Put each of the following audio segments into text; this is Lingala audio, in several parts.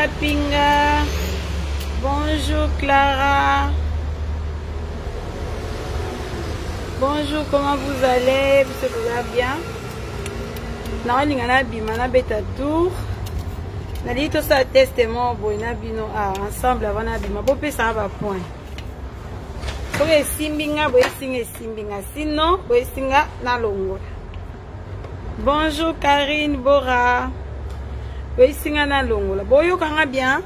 Kapinga. Bonjour Clara. Bonjour, comment vous allez? Vous allez bien? Non, il y a un bêta tour. On a dit tout ça testament ensemble avant d'abima. Bon, ça va point. Pour les simbinga, vous simbinga. Sinon, vous singa na longo. Bonjour Karine Bora. Vous singa na longo. Boyo kanga bien.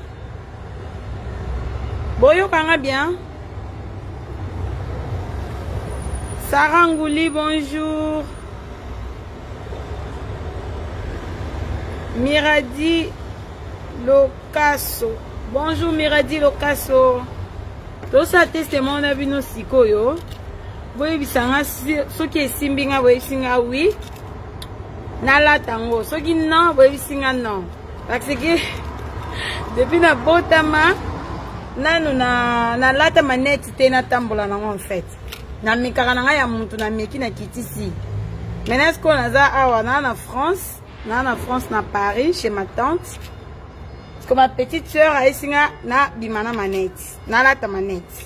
Boyo kanga bien. Sarangouli, bonjour. Miradi Locasso. Bonjour Miradi Locasso. Tout ça testament on a vu nos sikoyo. Boye bisanga soki esimbinga boye singa oui. Nala tango. Soki non boye singa non. Parce que depuis na botama nanu na lata maneti te na tambola na en fait. Na mikaka na ya muntu na meki na kitisi. Maintenant ce qu'on a ça awa na France, na Paris chez ma tante. Parce que ma petite sœur a isinga na bimana maneti, na lata maneti.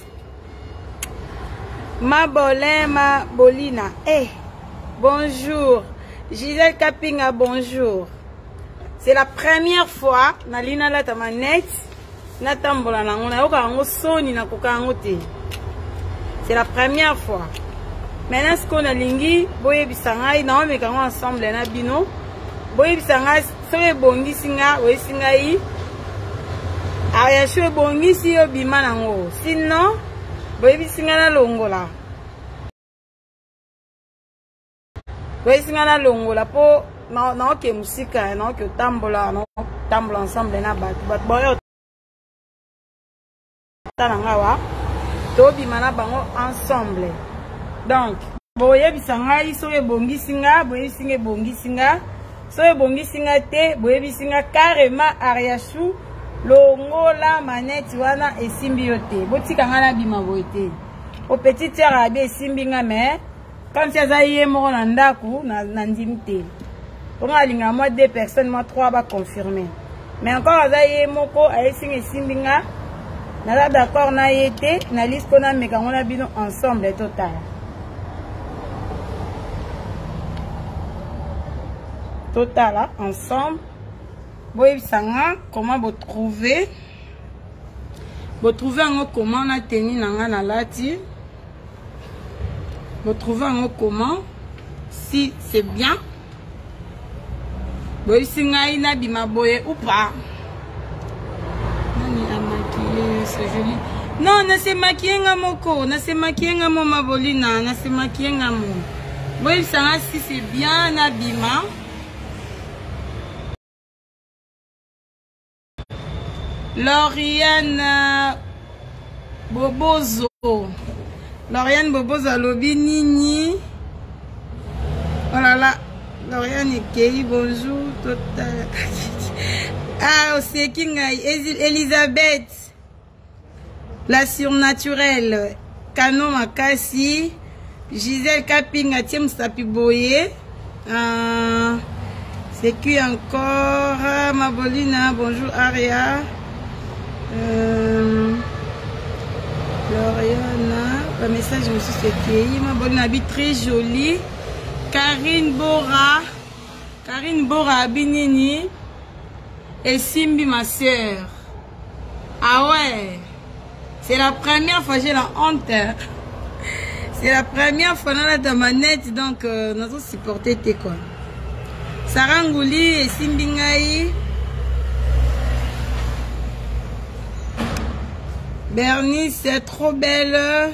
Ma bolina. Eh, bonjour. Gisèle Kapinga, bonjour. C'est la première fois na lina lata maneti na tambola na ngona yoka ngo soni na koka ngote. C'est la première fois. Maintenant, ce qu'on a lingi, boye bisanga, na on meka ensemble na bino. Boye bisanga, soye bongi singa, boye singa yi. Aya shwe bongi si yo bima nango. Sinon, boye bisinga na longola. Boye singa na longola po na oke musika, na oke tambola, na tambola ensemble na batu. Boye tanangawa. Tobi mana bango ensemble. Donc, boye bisanga isoye bongi singa, boye singe bongi singa. Soye bongi singa te, boye bisinga carrément ariasu longola maneti wana esimbi yote. Botika ngana bima boye te. O petite sœur abi esimbi nga mais quand tu as yé moko na ndaku na ndimte. On a linga moi 2 personnes, moi 3 va confirmer. Mais encore azaye moko ayesinga esimbi nga. Nala d'accord na yete na liste qu'on a meka on a bino ensemble total. Total là, ensemble. Boy sanga comment vous trouver? Vous trouvez en comment na teni nanga na lati? Vous trouvez en comment si c'est bien? Boy singa ina bima boye ou pas? C'est joli. Non, na se maquiller ngamoko, na se maquiller ngamo mabolina, na se maquiller ngamo. Moi il sanga si c'est bien na bima. Lauriane Bobozo. Lauriane Bobozo lobi nini. Oh là là, Lauriane Ekei, bonjour total. Ah, c'est Kingai Elisabeth. La surnaturelle, Kano Makasi, Gisèle Kapinga, Tiem Sapiboye, c'est qui encore, Mabolina, bonjour Aria, Loriana, le message je me suis fait Mabolina habite très jolie, Karine Bora Binini, et Simbi ma soeur. Ah ouais. C'est la première fois j'ai la honte. C'est la première fois dans la manette donc nous avons supporté tes quoi. Sarangouli et Simbingaï. Bernice c'est trop belle.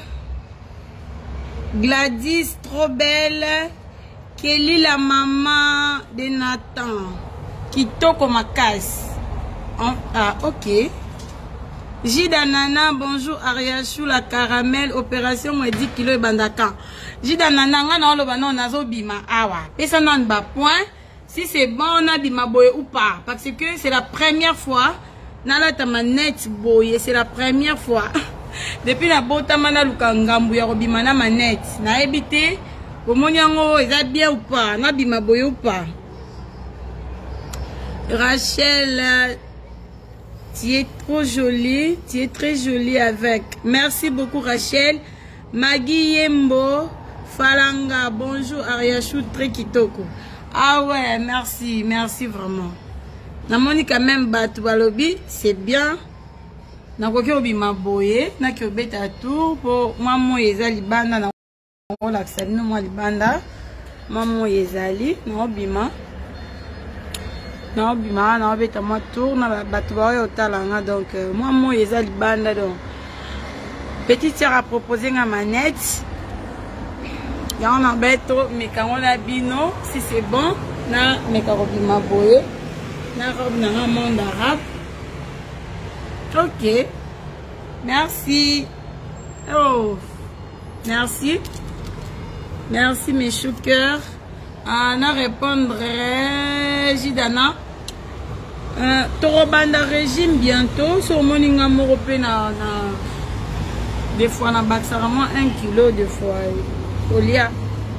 Gladys trop belle. Kelly la maman de Nathan. Kitoko Makas. Ah ok. Jida Nana, bonjour Ariachou, la caramel, opération moi 10 kg et bandaka. Jida Nana, on a nazo bima awa. Et ça n'a pas point. Si c'est bon, on a bima boye ou pas. Parce que c'est la première fois. Nala tamanette boye, c'est la première fois. Depuis la bota mana lukangambu ya robima na manette. Na ebité, au monyango, est bien ou pas. Na bima boye ou pas. Rachel Tu es trop jolie. Tu es très jolie avec. Merci beaucoup Rachel. Magui Yembo. Falanga. Bonjour Ariachou très kitoko. Ah ouais, merci. Merci vraiment. Namoni quand même Batu Balobi. C'est bien. Nakoki obi maboye. Naki obeta tour. Pour moi, moi, ezali banda. Na relaxa. No moi, libanda. Maman ezali. Na obima. Na obima. Na obeta moi tour. Na batu baoye otalanga. Donc, moi, ezali banda. Donc, petite sœur a proposé une manette. Il y a un beto. Mais quand on a bino, si c'est bon, na meka obima boye. Na robe na un monde arabe. Ok. Merci. Oh. Merci. Merci mes choukers. Na répondrai Jidana. Torobanda régime bientôt. Sur mon ingamo na des fois na baxarama 1 kilo de fois. Olia.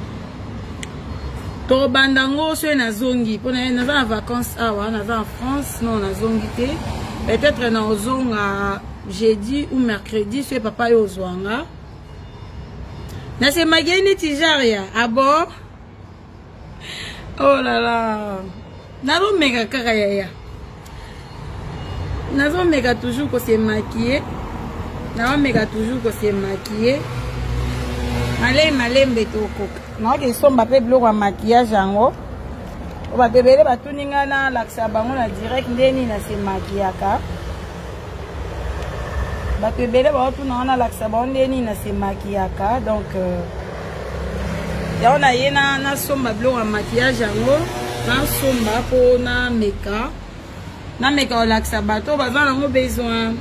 Torobanda ngo so na zongi. Pour na vacances awa na en France non na zongi te. Peut-être na ozonga jeudi ou mercredi c'est papa yo zwanga. Na se mageni tijaria abo. Oh là là. Nazo mega kakaya. Nazo mega toujours ko se maquiller. Nazo mega toujours ko se maquiller. Malembe toko. Na ke somba pe bloko ya maquillage yango. Oba bebele batuninga na laksa bango na direct ndeni na se maquillaka. Bato ebele baotuna na laksa bango ndeni na se maquillaka. Donc ya ona ye na somba bloko ya maquillage yango. Na somba po na meka. Na meka o laksa bato baza nango besoin.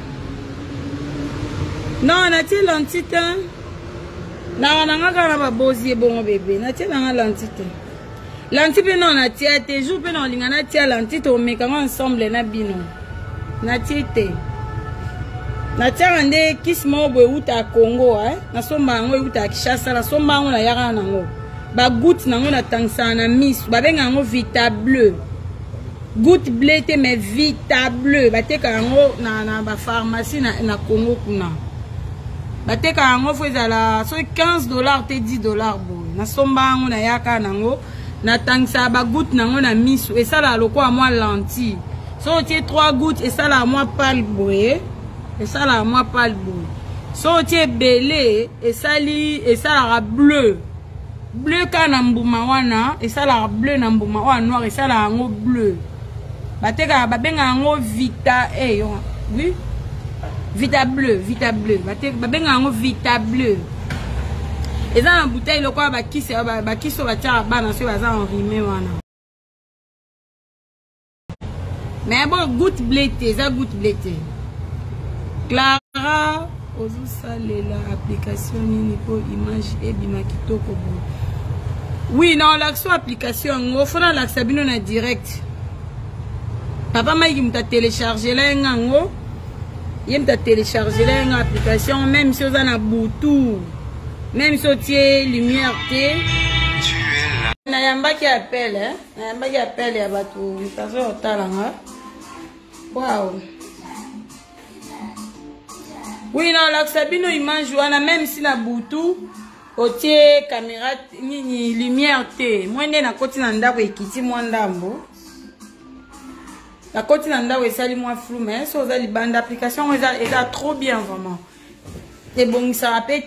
Non, na ti lentite. Na nga kana babozi bongo bébé. Na ti na lentite. Lanti pe non na tia te jour pe non linga na tia lanti to meka ensemble na bino. Na tiete. Na tia ande kismo bo uta Congo na somba ngo uta Kinshasa na somba ngo na yaka nango. Ba goutte nango na tangsa na miss ba benga ngo Vita bleu. Goutte bleu te mais Vita bleu ba teka ngo na ba pharmacie na Congo kuna. Ba teka ngo fo ezala so $15 te $10 bo. Na somba ngo na yaka nango. Na tangsa ba goutte nango na misu et ça la loko à moi lentille. So tie 3 gouttes et ça la moi pal boye. Et ça la moi pal boye. So tie belé et ça la bleu. Bleu kana mbuma wana et ça la bleu na mbuma wana noir et ça la ngo bleu. Ba teka ba benga ngo Vita oui. Vita bleu. Ba teka ba benga ngo Vita bleu. Et ça, en bouteille, le quoi, qui sur la terre, bana, sur la enrimé, wana. Mais bon, goutte blété, ça goutte blété. Clara, ozu sale la application, ni pour image et bimakito kobo. Oui, non, l'action application, au fond, l'action bino na direct. Papa m'a dit, m'ta téléchargé là, ngo. Il m'ta téléchargé là, une application, même si on a boutou. Même si tu es lumière, tu es là. Nayamba qui appelle, hein. Nayamba qui appelle, il y a bateau. Waouh. Oui, non, la Sabino, il mange, même si la boutou, au tiers, caméra, ni lumière, tu moi, je na côté nanda, et kiti, moi, ndambo. La côté nanda, et ça, moi, flou, mais ça, les bandes d'application, ils a trop bien, vraiment. Et bon, ça rappelle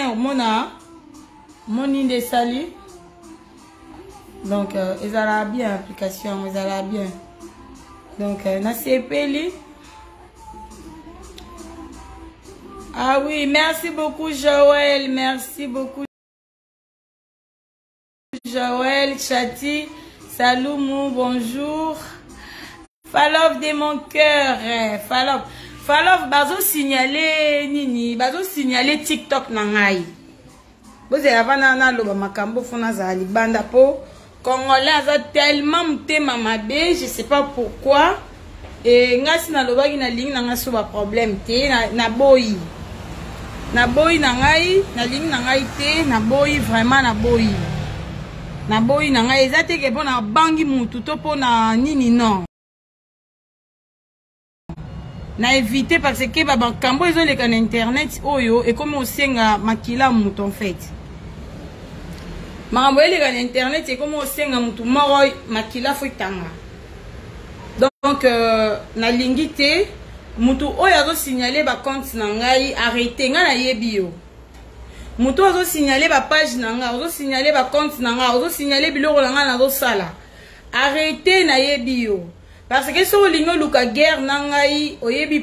mon de sali. Donc, ils ont bien l'application, ils ont bien. Donc, na CPL. Ah oui, merci beaucoup, Joël. Merci beaucoup, Joël. Chati, Saloumou, bonjour. Falov de mon cœur, Falov. Falov bazo signaler nini bazo signaler TikTok na ngai. Boze avana na loba makambo fona za libanda po Congolais a tellement mtema mabe, je sais pas pourquoi. Et ngasi na loba ki na ligne na ngaso ba problème te na boyi. Na boyi na ngai, na ligne na ngai te, na boyi vraiment na boyi. Na boyi na ngai ezate ke pona bangi mutu to pona nini non. na éviter parce que ba kambo ezo leka na internet oyo et comme osenga makila mutu en fait makambo eleka na internet et comme osenga mutu moko makila fo tanga donc na lingi te mutu oyo azo signaler ba compte na ngai arrêter nga na yebi yo mutu azo signaler ba page na nga azo signaler ba compte na nga azo signaler biloko na nga nazo sala arrêter na yebi yo parce que so lingo luka guerre na ngai oyebi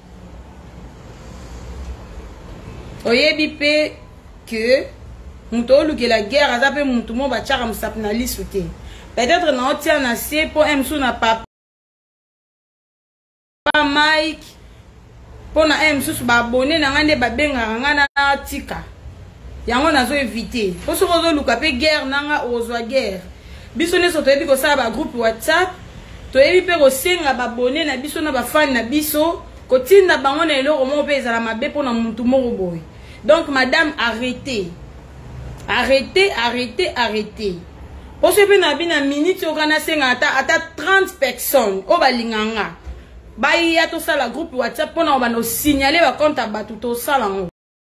pe que mutu oluki la guerre aza pe mutu mo ba tchaka musap na lisu te peut-être na otia na se po emsu na papa Mike pona emsu ba abonné na ngande ba benga ngana na tika yango nazo éviter po so zo luka pe guerre na nga ozwa guerre biso ne so toyebi ko sa ba groupe WhatsApp toyebi pe ko senga ba abonné na biso na ba fan na biso ko tinda bango na eloko mo pe ezala mabe pona mutu moko boy. Donc madame arrêtez po so pe na bina minute o kana senga ata 30 personnes o balinganga bayi ya to sala groupe WhatsApp pona ba no signaler ba compte batu to sala ngo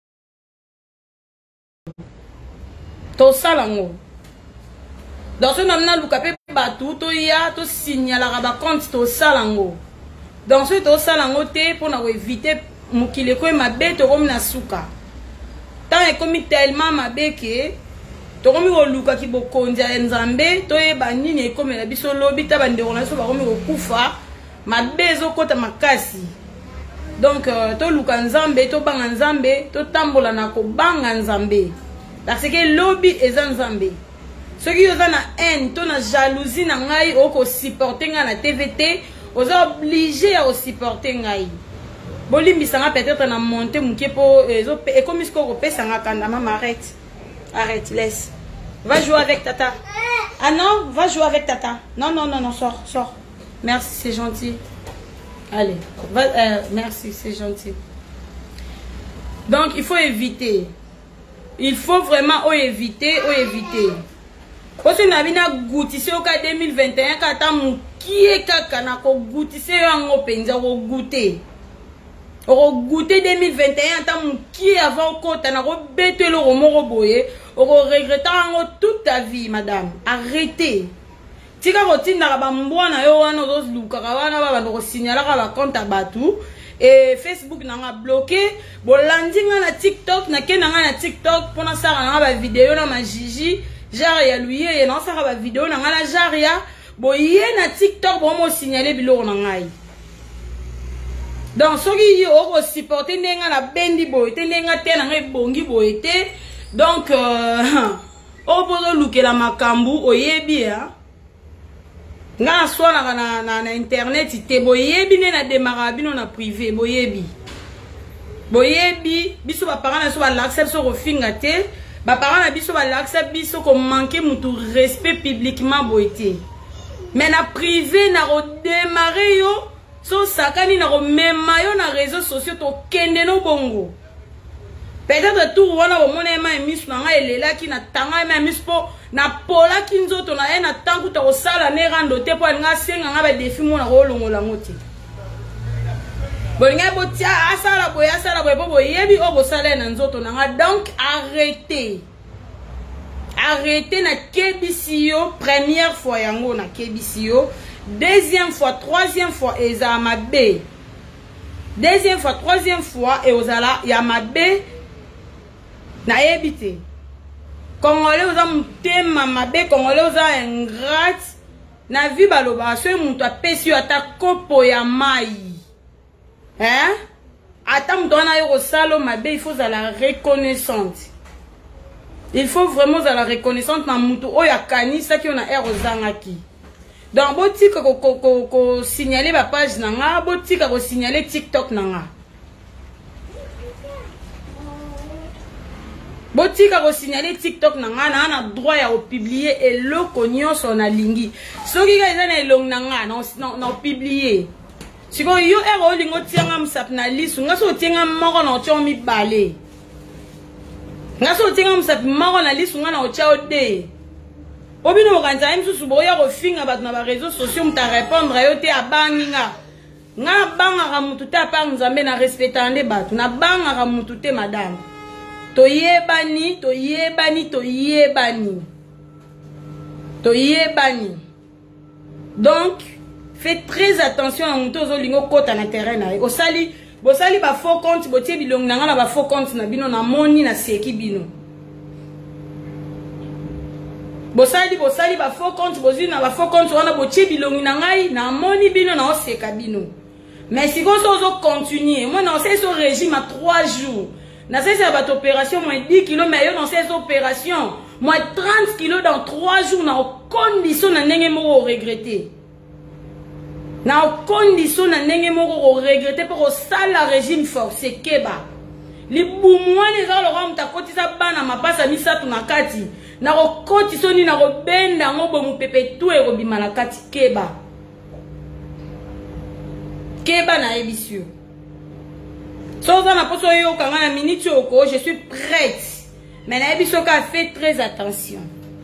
dans ce nom luka pe batu to ya to signaler ba compte to sala ngo dans ce to sala ngo te pona ko éviter mukile ko mabe to comme na suka tant et comme tellement mabe que to comme ko luka ki bokonja nzambe to e banini comme la biso lobi ta bande on so ba comme ko kufa mabezo kota makasi donc to luka nzambe to banga nzambe to tambola na ko banga nzambe parce que lobby eza nzambe soki yoza na haine to na jalousie na ngai oko supporter nga na TVT oza obligé à supporter ngai bolimbisa nga peut-être na monter muke po ezo e comme isko ko pesa nga kanda mama arrête laisse va jouer avec tata ah non va jouer avec tata non sors merci, c'est gentil. Allez, merci, c'est gentil. Donc, il faut éviter. Il faut vraiment éviter. Parce que nous avons goûté au cas 2021, quand nous avons goûté au goûter. Au goûter 2021, tant qui avant côté, on a bêté le roman boye, on regrettant toute ta vie, madame. Arrêtez. Tika rotina ba mbwana yo wana zo luka wana ba ndo signala ka ba compte batu et Facebook na nga bloqué bolandinga na TikTok na kenanga na TikTok pona sara na ba vidéo na majiji genre ya lui et na sara ba vidéo na nga na genre ya boye na TikTok bo mo signaler biloko na ngai donc soki yo ko supporter ndenga na bendi boye te ndenga te na ngai bongi boye te donc o bozo lukela makambu oyebi ya nga swana na internet te boyebi ne na démarra bino na privé boyebi biso ba parents na so ba l'accept so ko finga te ba parents na biso ba l'accept biso ko manquer mutu respect publiquement boyete mais na privé na redémarrer yo so sakani na ko mema yo na réseaux sociaux to kende no bongo peut-être tout wana au mona ma miss na nga elela ki na tanga ma miss po na pola kinzoto na ena tangu ta osala ne rando te po nga senga nga ba défi mona ko longola ngoti bolinga botia asala boye po boyebi o bosala na nzoto na nga donc arrêtez na kebisio première fois yango na kebisio deuxième fois troisième fois eza mabe deuxième fois troisième fois et ozala ya mabe na ebité Congolais oza mutema mabe Congolais oza ingrate na vie baloba so mutu apesi yo ata kopo ya mai ata mutu wana yo kosala mabe il faut la reconnaissante il faut vraiment la reconnaissante na mutu oyo akanisaki yo na ere ozangaki donc botika ko signaler ba page na nga botika ko signaler TikTok na nga botika ko signaler TikTok na nga na droit ya publier eloko nyonso na lingi soki ka eza na elong na nga na publier siko yo ero lingo tianga msap na lisu nga so tianga moko na otyo mibale nga so tianga msap moko na lisu nga na otyo de obino kanza msusu boya ko finga bat na ba réseaux sociaux mta répondre yo te abangi nga nga banga mutu te apa nzambe na respectande batu na banga mutu te madame toyebani donc faites très attention à mutu ozolingo kota na terrain na osali bosali ba faux compte botie bilongi na nga na ba faux compte na bino na moni na seki bino bosali ba faux compte bozi na ba faux compte wana botie bilongi na ngai na moni bino na oseka bino. Mais si vous continuez, moi dans ces régime à 3 jours, dans ces opérations, moi 10 kg, mais dans ces opérations, moi 30 kg dans 3 jours, dans condition na nenge moko regretter. Dans condition na nenge moko regretter pour ça la régime forcé keba. Les boumouan les alors on t'a cotisé bana ma passe à misa tu na kati. Na cotisé ni na benda ngo bomu pepe tout et robima na kati keba. Keba na ebisio. Soza na poso yo kanga na minute oko, je suis prête. Mais na ebisio ka fait très attention.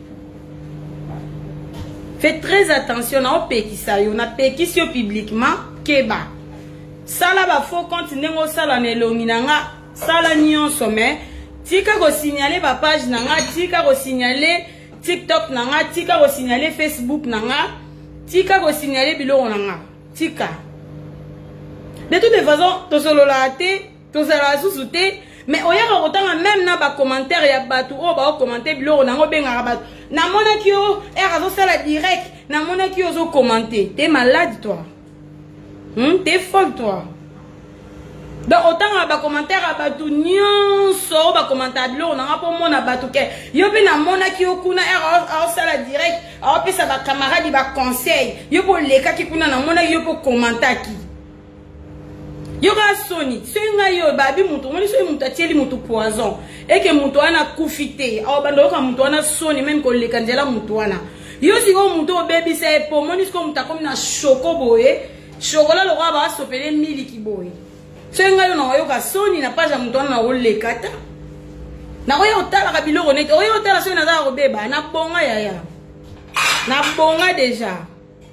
Faites très attention na opekisa yo, na pekisio publiquement keba. Sala ba faux compte nengo sala na elongi nanga, sala nyonso mais tika ko signaler ba page nanga, tika ko signaler TikTok nanga, tika ko signaler Facebook nanga, tika ko signaler biloko nanga. Tika. De toutes les façons, tout solo la té, tout ça la sous-souté, mais on y a autant même na ba commentaire ya batu o ba commenter bilo na ngo benga batu. Na mona ki o razo ça la direct, na mona ki o zo commenter. T'es malade toi. T'es folle toi. Donc autant ba commentaire ya batu nyonso ba commenter bilo na ngapo mona batu ke. Yo be na mona ki o kuna razo ça la direct, a pesa ba camarade ba conseil. Yo po leka ki kuna na mona yo po commenter ki. Yoga soni, c'est un yo babi mutu, moi c'est mutu atieli mutu poison. Et que mutu ana kufite, au bando ka mutu ana soni même ko le kanjela mutu ana. Yo si go mutu baby c'est pour moi ni ko mutu comme na choco boye, chocolat le roi ba sopele miliki boye. C'est un yo na yoga soni na page mutu ana o le kata. Na yo tala ka biloko net, yo tala soni na za ko beba na bonga yaya. Na bonga déjà.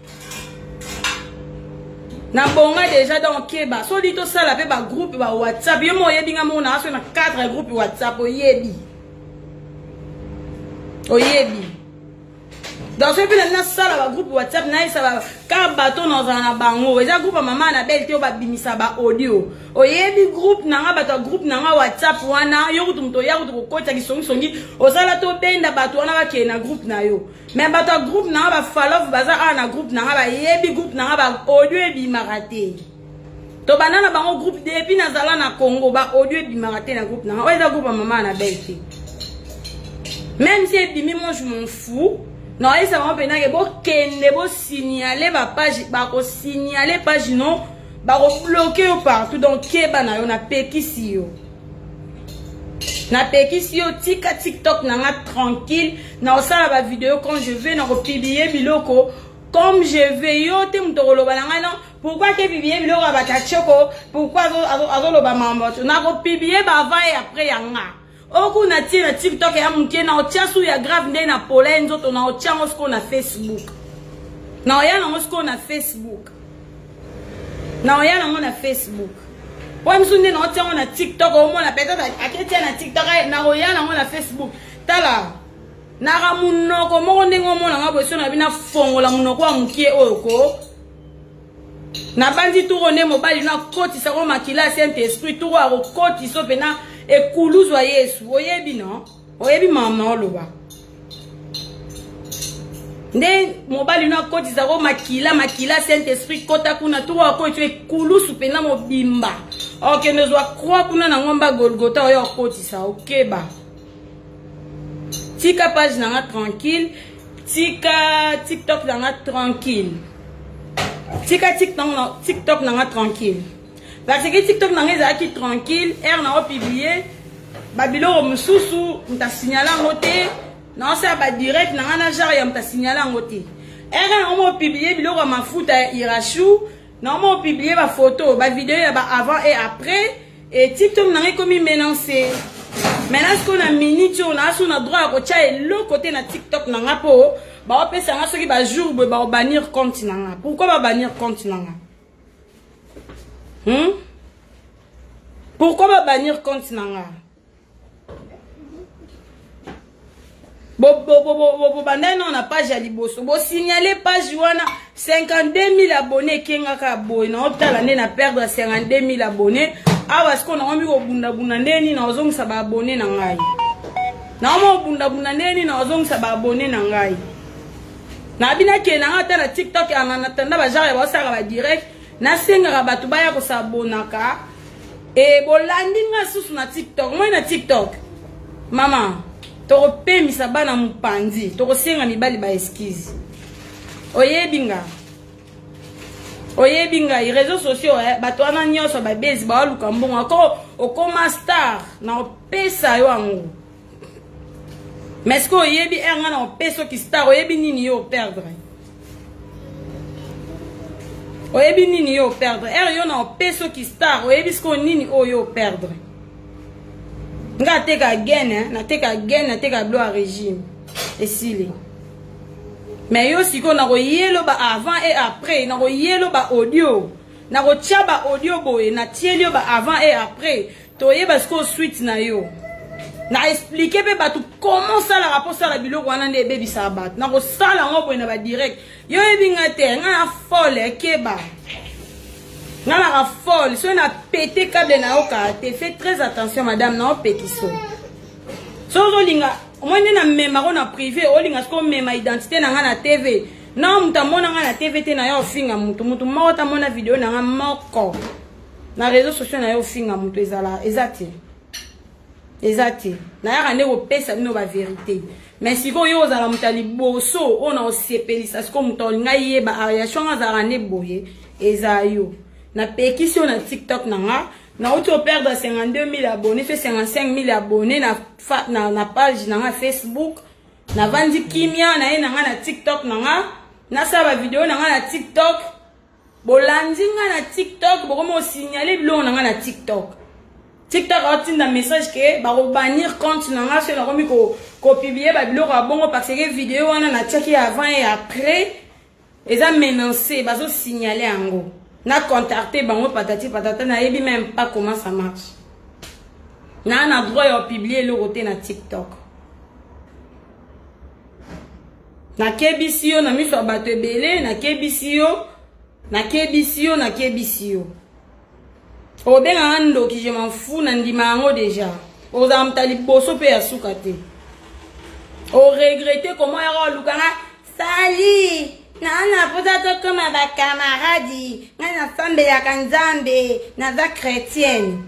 Na bonga déjà dans Keba. So dit tout ça la pe ba groupe ba WhatsApp. Yo mo yebi nga mo na aso na 4 groupes WhatsApp oyebi. Oyebi. Dans ce pays na sala ba groupe WhatsApp na isa ba ka bato na za na bango. Eza groupe mama na belle te o ba bimisa ba audio. Oyebi groupe na nga bato groupe na nga WhatsApp wana yo kutumto ya kutu kokota kisongi ozala to benda bato wana ba ke na groupe na yo. Mais bato groupe na ba follow baza na groupe na ba yebi groupe na ba audio e bi marate. To banana bango groupe depuis na zala na Congo ba audio e bi marate na groupe na. Oza groupe mama na belle te. Même si e bimi moi je m'en fous. Non, ça va peine que bon kende bo signaler ba page ba ko signaler page non ba ko bloquer partout donc keba na yo na pekisi yo. Na pekisi yo tika TikTok na nga tranquille na osala ba vidéo quand je vais na ko publier biloko comme je vais yo te mutolo ba nga non pourquoi que publier biloko ba ta choko pourquoi azo ba mambo na ko publier ba avant et après yanga. Oku na tia na TikTok ya muke na otia su ya grave nde na polenzo to na otia ngosko na Facebook. Na oya na ngosko na Facebook. Na oya na ngo na Facebook. Wa msunde na otia ngo na TikTok o mo na peut-être aketia na TikTok na oya na ngo na Facebook. Tala. Na ga munoko mo nde ngo mo na ngabo so na bina fongola munoko wa muke oyoko. Na bandi turo ne mobile na koti sa ko makila Saint Esprit turo a koti so pena et koulouzwa Yesu oyebi non oyebi mama oloba nde mobali na koti za ko makila Saint Esprit kota kuna turo ko tu e koulousu pena mobimba ok nezwa croix kuna na ngomba Golgotha oyo koti sa okeba tika page na nga tranquille tika TikTok na nga tranquille tika TikTok na nga tranquille. Parce que TikTok n'a rien qui tranquille, elle n'a pas publié. Babilo mususu, m'ta signalé en côté. Non ça va direct, n'a rien à gérer, m'ta signalé en côté. Elle n'a pas publié, bilo ma foot à Irachou. Non pas publié ma photo, ma vidéo avant et après. Et TikTok n'a rien commis mélancé. Maintenant ce qu'on a minute, on a droit à côté et l'autre côté na TikTok n'a pas. Bah on peut savoir ce qui va jour, bah bannir compte n'a. Pourquoi va bannir compte n'a? Pourquoi va bannir compte nanga? Bandai non na page ya liboso. Bo signaler page wana 52 000 abonnés kengaka boy na optala nde na perdre 52 000 abonnés. Awa siko na ngomi ko bunda ndeni na ozongisa ba abonnés na ngai. Na mo bunda ndeni na ozongisa ba abonnés na ngai. Na bina ke na ngata na TikTok ana tanda ba genre ba saka ba direct na senga batu baya ko sabonaka e bolandi nga susu na TikTok. Moi na TikTok. Mama toko pemisa bana mupandi toko senga mibali ba excuse oyebinga les réseaux sociaux bato wana nyonso ba base ba luka mbongo ko okoma star na opesa yo ango mais ce que oyebi nga na opesa ki star oyebi nini yo perdre yo na opesa ki star oyebi ce que nini yo perdre. Nga teka gain, na teka bloc régime. Et si mais yo siko na ko yelo ba avant et après, na ko yelo ba audio. Na ko tia ba audio boye, na tielio ba avant et après. To yeba sko suite na yo. Na expliquer pe ba tout comment ça la rapport ça la biloko wana nde baby sabat. Na ko sala ngo boye na ba direct. Yo ebinga te, nga folle keba. N'a la folle, si on a pété câble na oka, te fais très attention madame na opekiso. So linga, moi na même na privé, o linga sko même identité na nga na TV. Na muta mona nga na TV te na yo finga mutu mo ta mona vidéo na nga moko. Na réseaux sociaux na yo finga mutu ezala ezati. Na ya rande ko pesa no ba vérité. Mais si ko yo zala mutali boso, on a osepelisa sko muto nga yeba ariation za rande boye ezayo. Na pétition na TikTok nanga na auto perdre 52 000 abonnés fait 55 000 abonnés na page nanga Facebook na vandi kimia na nanga na TikTok nanga na saba vidéo nanga na TikTok bolandinga na TikTok bokomo signaler bilo nanga na TikTok atinda message ke ba bannir compte nanga sur na komi ko publier ba bilo ka bongo parce que vidéo wana na check avant et après eza menacé bazo signaler ango. Na contacté bango patati patata na yebi même pas comment ça marche. Na droit de publier le côté na TikTok. Na kebisio na miso bato ebele na kebisio. O benga ando ki je m'en fous na ndima ngo déjà. O za mtali boso pe ya sukate. O regretter comment ya lukanga sali. Na potato comme ba camarade, na fambe ya kanzambe, na za chrétienne.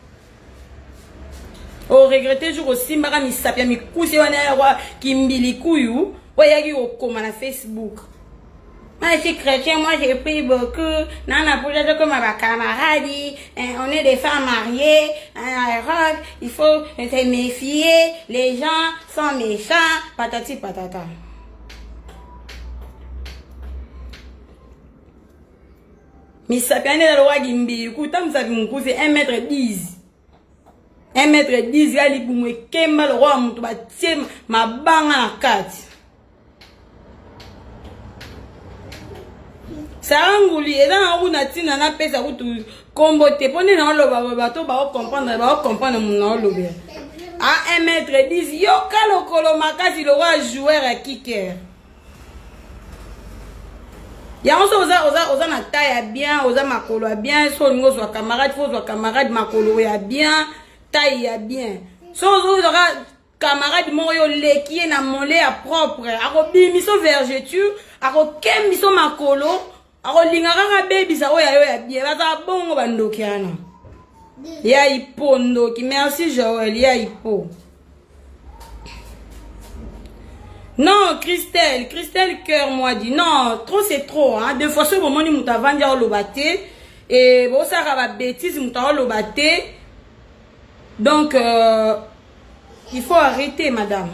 O regretter jour aussi mbaka misapia mikusi wana ya kimbili kuyu, oyaki okoma na Facebook. Moi je suis chrétien, moi j'ai pris beaucoup. Na potato comme ba camarade, on est des femmes mariées, en Europe, il faut se méfier, les gens sont méchants, patati patata. Misapiane na loi gimbi kuta msapi mkuzi 1m10 1m10 ya libumwe kemba lo roi mutu batie mabanga na kati saranguli eza na kuna tina na pesa kutu kombo te pone na loba bato ba comprendre mon na lobe a 1m10 yo kalokolo makati lo roi joueur à kicker. Ya on oza na taille bien, oza makolo bien, so ngo zo camarade makolo ya bien, taille ya bien. So oza camarade mo yo lekie na mole ya propre, ako bimiso vergeture, ako kemiso makolo, ako lingaka baby za oya yo ya bien, baza bongo bandokiana. Ya ipondo ki merci Joël, ya ipo. Non, Christelle cœur moi dit non, trop c'est trop hein. Deux fois ce moment ni muta vandia lobate et bon ça va bêtise muta lobate. Donc il faut arrêter madame.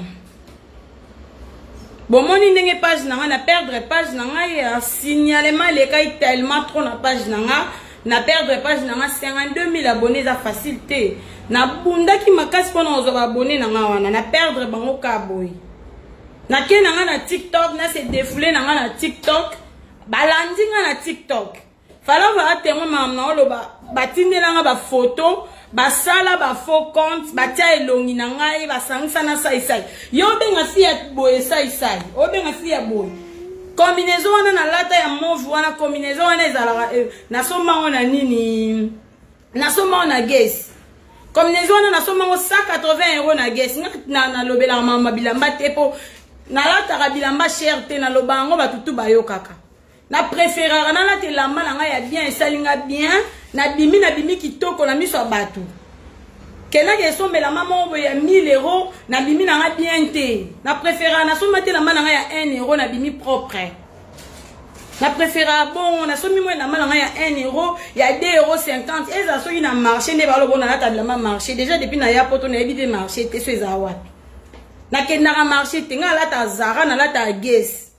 Bon mon ndenge page nanga na perdre page nanga ya signalement les cas tellement trop na page nanga na perdre page nanga 52 000 abonnés za facilité. Na bunda ki makasi pona ozo abonné nanga wana na perdre bango ka boy. Na ke nanga na TikTok na se défoulé nanga na TikTok balandi nga na TikTok fala va témoin mam na oloba batindelanga ba photo basala ba faux compte batia elongi na ngai basangisa na sai yo benga fia boye sai obenga fia boye combinaison wana na lata ya mauve wana combinaison wana ezala na soma wana nini na soma wana guess combinaison wana na soma 180 € na guess na lobela mama bilamba tepo na lata ka bilamba cher te na lobango batutu bayokaka na préférera na lata lamba na ngai ya bien esalinga bien na bimi kitoko na miso abatu kena ke sombe la maman obo ya 1000 € na bimi na nga bien te na préférera na somba te na mana nga ya 1 € na bimi propre na préférera bon na sombi mo na mana nga ya 1 € ya 2,50 € eza soki na marché ne balo bona lata la marché déjà depuis na ya poto na ebide marché te so eza wapi na kenda ka marché te nga lata Zara na lata Guess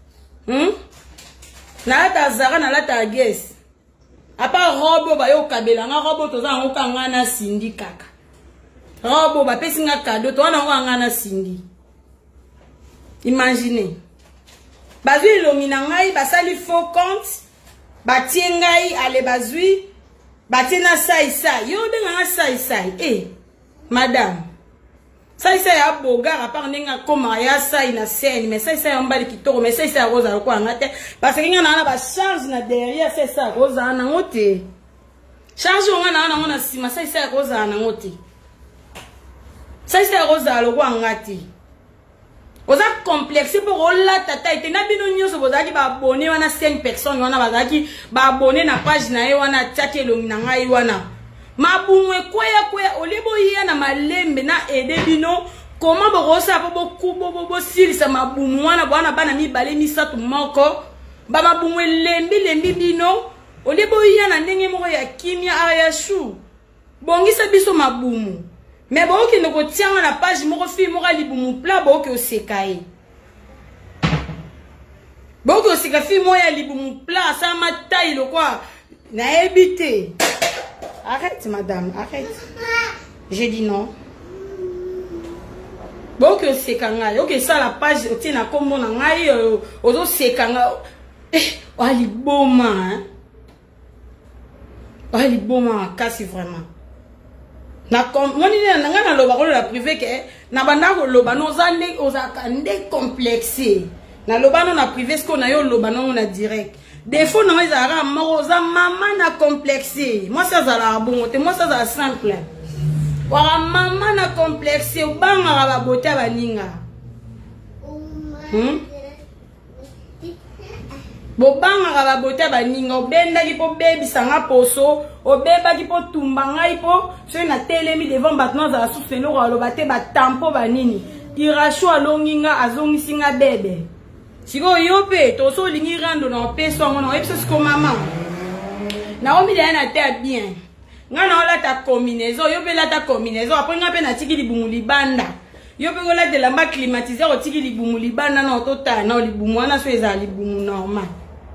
na lata Zara na lata Guess apa robo ba yo kabela nga robo to za ngoka ngana sindi kaka robo ba pesi nga cadeau to wana ngana sindi imaginez bazui longi na ngai basali faux compte batie ngai ale bazui batie na sai yo benga nga sai madame sai ya boga part ninga koma ya sai na scène mais sai mbali kitoko mais sai rosa ko ngate parce que ngana na ba charge na derrière c'est ça rosa na ngote charge ngana na ngona sima sai rosa na ngote sai rosa lo ko ngate oza complexe pour la tata ete na bino nyoso bozaki ba abonné wana 5 personnes wana bazaki ba abonné na page na ye wana tchate longi na ngai wana mabumwe kwea olebo ya na malembe na ede bino comment bokosa bo silisa mabumu wana bwana bana mibale misatu moko ba mabumwe lembi bino olebo ya na ndenge moko ya kimia ayashu bongisa biso mabumu mais boki ndoko tianga na page moko fi moko libumu pla boki osekaye boki oseka fi moya libumu pla sa matai lokwa na ebite. Arrête, madame, arrête. J'ai dit non. Bon, que c'est quand même. Ok, ça, la page, tiens, à comme on a eu, aux c'est quand même. Oh, elle est beau, hein. Oh, elle est beau, casse vraiment. Na comme, moi, il y a un loba, la privé, que, na banda, loba, nos années, aux acandés complexés. Na loba, on a privé, ce qu'on a eu, loba, on a direct. Des fois, non, ils ont morosa, maman n'a complexé. Moi, ça, ça a bon, moi, ça, ça simple. Wara maman n'a complexé, ou bang, à la beauté, à la ninga. Bo bang, à la beauté, à la ninga, ou benda, qui peut baby, sanga poso, ou beba, qui peut tumbanga, qui peut, sur une télé, mi devant, battement, à la souffle, l'eau, à l'obate, bat tampo, banini. Iracho, à longinga, à zongisinga, bébé. Si vous avez tout ça, vous rendre dans le pays, vous avez ce que maman. Naomi a été bien. Vous avez ta combinaison, vous avez ta combinaison. Après, vous avez la tigili boumuli banda. Vous avez de la marque climatisée, vous avez tigili boumuli banda, non, total, non, les boumouana, c'est les boumou normal.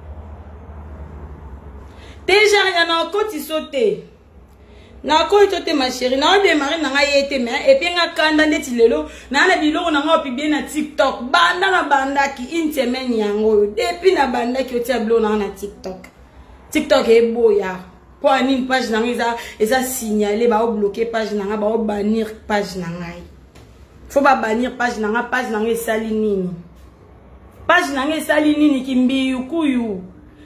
Déjà, il y a un côté sauté. Na ko itote ma chérie na démarrer na ngayete mais et puis nga kanda ndeti lelo na na biloko na nga publier na TikTok banda ki une semaine yango depuis na banda ki otia biloko na TikTok e boya pour une page na nga eza signaler ba bloquer page na nga ba bannir page na nga faut ba bannir page na nga esali nini page na nga esali nini kimbi kuyu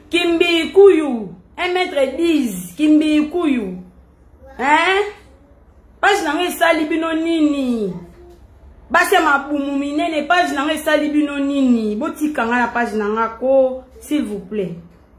1m10 kimbi kuyu. Hein? Page nanga esali bino nini? Base mabumu minene page nanga esali bino nini? Botika nga la page nanga ko, s'il vous plaît.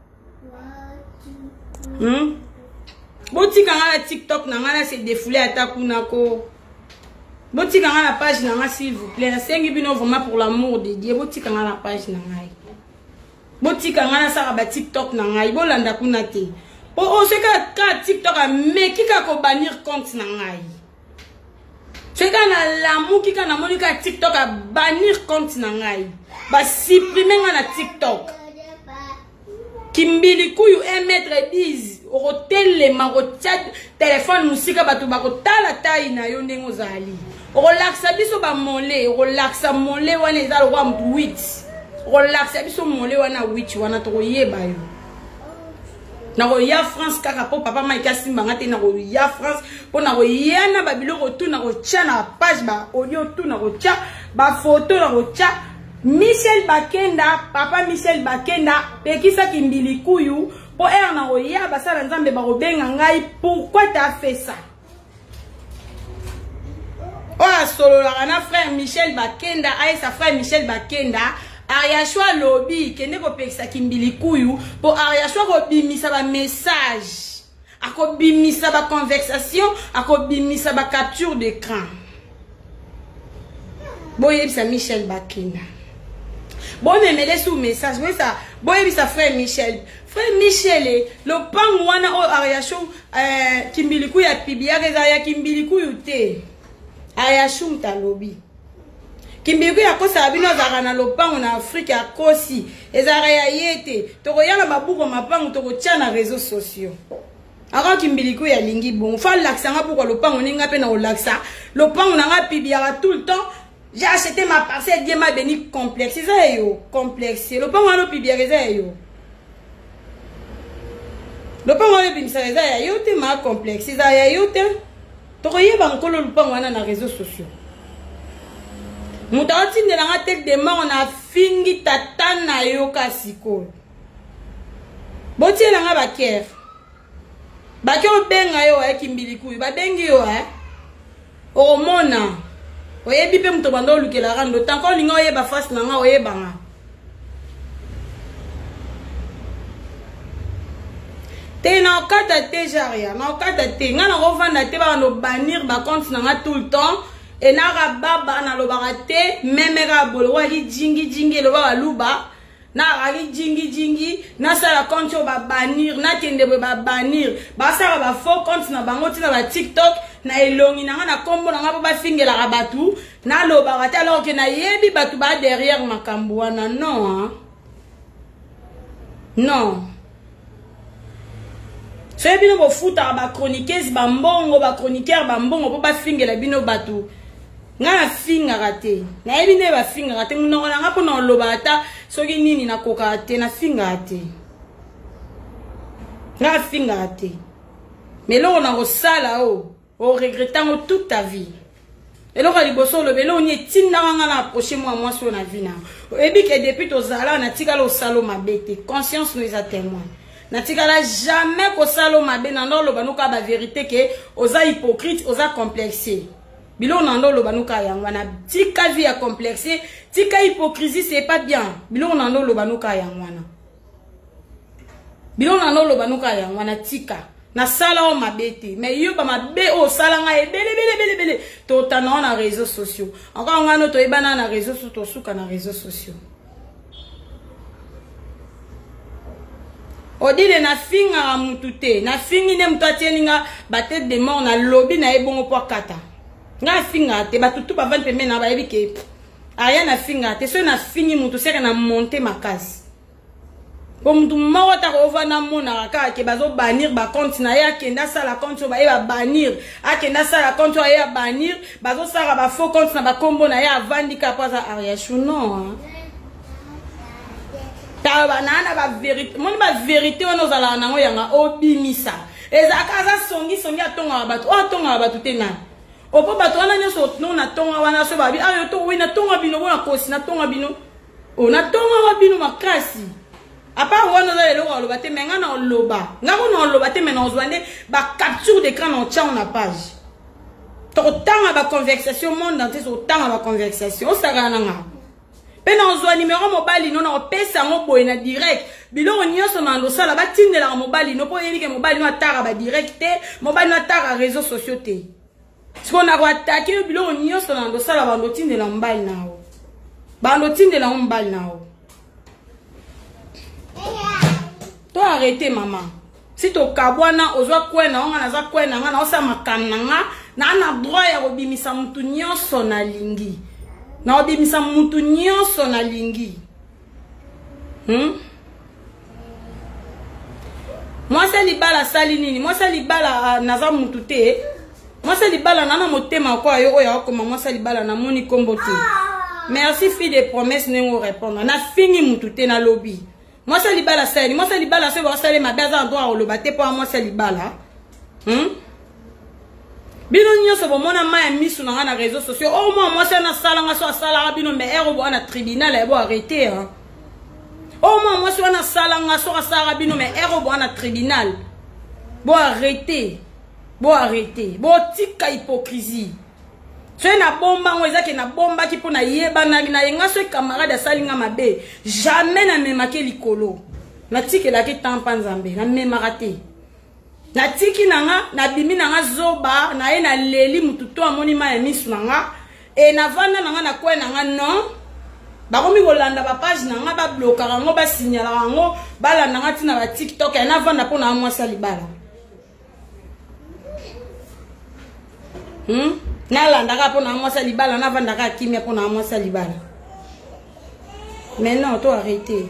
Botika nga la TikTok nanga la se défoulé atakuna ko. Botika nga la page nanga s'il vous plaît. Sengi bino vraiment pour l'amour de Dieu. Botika nga la page nanga. Botika nga la sara ba TikTok nanga. Bolanda kuna te. Oh, c'est que TikTok a mais qui a bannir compte nangai. C'est que l'amour qui a namoni ka TikTok a bannir compte nangai. Ba supprimer na TikTok. Kimbili kuyu 1m10 hotel le marotia téléphone musika batu bako tala tayi na yo ndengo zali. Relaxa biso ba molé, relaxa molé wana ezalo kwa mtu 8. Relaxa biso molé wana 8 wana to yeba yo. Nako ya France kaka po papa ma ikasi mbangate nako ya France po nako yana ba biloko tout nako tia na page ba audio tout nako tia ba photo nako tia Michel Bakenda papa Michel Bakenda pekisa kimbili kuyu po nako ya basala nzambe ba robenga ngai pourquoi tu as fait ça? Oh solo la frère Michel Bakenda aïe sa frère Michel Bakenda Ariashwa lobby kende ko pekisa kimbili kuyu po Ariashwa ko bimisa ba message ako bimisa ba conversation ako bimisa ba capture d'écran boye bisa Michel Bakenda bon memele sous message boye ça boye bisa frère Michel le pangu wana o Ariashwa kimbili kuyu ya pibia reza ya kimbili kuyu te Ariashwa mta lobby Kimbiku ya kosa abino zaka na lopango na Afrika ya kosi ezara ya yete toko yanga babuko mapango toko tia na réseaux sociaux aka kimbiliku ya lingi bon fa laksa nga pour lopango ninga pe na olaksa lopango na nga pibiara tout le temps j'ai acheté ma parcelle Dieu m'a béni complexe ça yo complexe lopango no pibiara ça yo lopango no pibiara ça ya yo te ma complexe ça ya yo te toko yeba nkolo lopango na réseaux sociaux Mutawati ndelanga tek de mort na fingi tatana yoka siko. Boti elanga baker. Baker benga yo kimbiliku ba bengi yo Omona. Oyebi pe muto bando lukela rando tanko linga oyeba face na nga oyeba nga. Te na okata te jaria, na okata te nga na rovanda te ba no bannir ba compte na nga tout le temps. Et na baba na lobarate memera bolo wali jingi lo ba luba na ali jingi na sala compte ba bannir na kende ba bannir ba sala ba faux compte na bango tina ba TikTok na elongi na na kombo na ba fingela ka batu na lobarate alors que na yebi batu ba derrière makambo wana non hein? Non c'est bino bo futa ba chroniqueuse ba mbongo ba chroniqueur ba mbongo po ba fingela bino batu nga finga rate na ebine ba finga rate munoko na ngapo na lobata soki nini na koka te na finga rate nga finga rate mais lo na rosala o regrettant toute ta vie et lo ka liboso lo belo ni tinda nga na approcher moi sur na vie na ebi ke depuis to zala na tika lo salo mabete conscience nous a témoin na tika la jamais ko salo mabe na ndo lo banuka ba vérité ke oza hypocrite oza complexé Bilo nando lo banuka yangwana tika vie ya complexé tika hypocrisie c'est pas bien bilo nando lo banuka yangwana bilo nando lo banuka yangwana tika na sala o mabete mais yo ba mabe o sala nga ebele to tana na réseaux sociaux encore ngano to ebana na réseaux sociaux to suka na réseaux sociaux odile na finga mutute na fingi ne mutatelinga batte de mort na lobby na ebongo po kata nga finga te batutu ba vante mena ba ebike aya na finga te so na fingi mutu seka na monter makasi bo mutu mawata ko vana mona ka ke bazo bannir ba compte na ya kenda sala compte ba eba bannir akenda sala compte ya bannir bazo sala ba faux compte na ba kombo na ya vandika paza Ariashwa non ta banana ba vérité mon ba vérité ono zala nango yanga obimisa ezaka za songi atonga batu atonga batu tena opo bato wana nyoso no na tonga wana so babi ayo to wina tonga bino bona kosi na tonga bino o na tonga wa bino makasi apa wana za lelo ko loba te menga na loba ngako na loba te mena ozwande ba capture d'écran na tcha na page to tanga ba conversation monde entier so tanga ba conversation o saka na nga pe na ozwa numéro mobile no na opesa ngo boy na direct biloko nyoso na ndo sala ba tindela mobile no po yebike mobile no atara ba direct te mobile no atara réseaux sociaux te si on a attaqué bilo nyonso na ndo sala bando tindela mbali nao bando tindela mbali nao to arrêter maman si to kabwana ozwa kwena nga na za kwena nga na osa makamna nga na droit ya kobimisa mutu nyonso na lingi na obimisa mutu nyonso na lingi moi c'est libala sali nini moi c'est libala naza mutu te moi c'est libala nana motema kwa yo ya koma moi c'est libala na moni kombo te merci fille de promesse nengo répondre na fini mutu te na lobby Moi c'est libala sali, moi c'est libala c'est voir sali ma base en droit au lobate pour moi c'est libala. Bino nyonso bo mona ma misu na na réseaux sociaux. Au moins moi c'est na sala nga so sala bino mais ero bo na tribunal e bo arrêter hein. Au moins moi c'est na sala nga so sala bino mais ero bo na tribunal. Bo arrêter. Bo arrêter. Bo tika hypocrisie. Tu es na bomba ngo ezaki na bomba ki pona yeba na yenga so camarade salinga mabe. Jamais na memake likolo. Na tiki la ki tampa nzambe, na memaraté. Na tiki nanga na bimi nanga zoba na ye na leli mututo amoni ma misu nanga e na vanda nanga na kwe nanga non. Ba komi kolanda ba page nanga ba bloquer ngo ba signaler ngo bala nanga tina ba TikTok e na vanda pona amwa salibala. Na landaka pour na moi salibala na vandaka kimia pour na moi salibala. Mais non, toi arrêtez.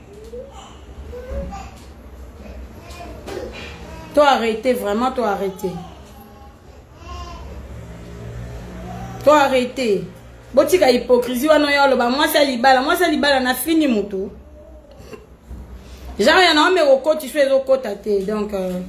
Toi arrêtez vraiment, toi arrêtez. Toi arrêtez. Botika hypocrisie wa no yolo ba moi salibala na fini mutu. Genre y en a mais au côté tu fais au côté donc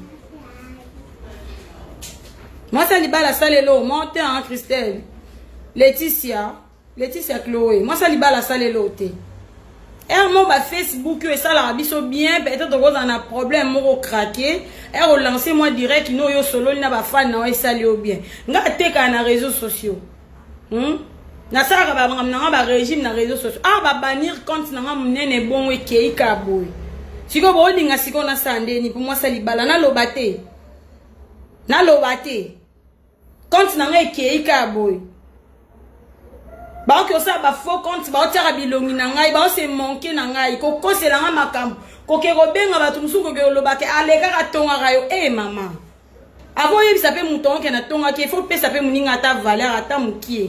moi ça libala salelo monte en Christelle Laetitia Chloé moi ça libala salelo te et mon ba Facebook et ça la biso bien peut-être que vous en a problème mo craquer et relancer moi direct no yo solo na ba fan na saleo bien nga teka na réseaux sociaux na sala ba ngam ba régime na réseaux sociaux ba bannir compte na ngam nene bon we keika boy siko bo dinga siko na sande ni pour moi ça libala na lobate compte na ngai keika boy ba ko sa ba faux compte ba otara bilongi na ngai ba se manquer na ngai ko kosela nga makambo ko ke go benga ba tumsuko ke lobake aleka ka tonga rayo mama avo yebisa pe mutonga ke na tonga ke faut pesa pe muninga ta valeur ata mukie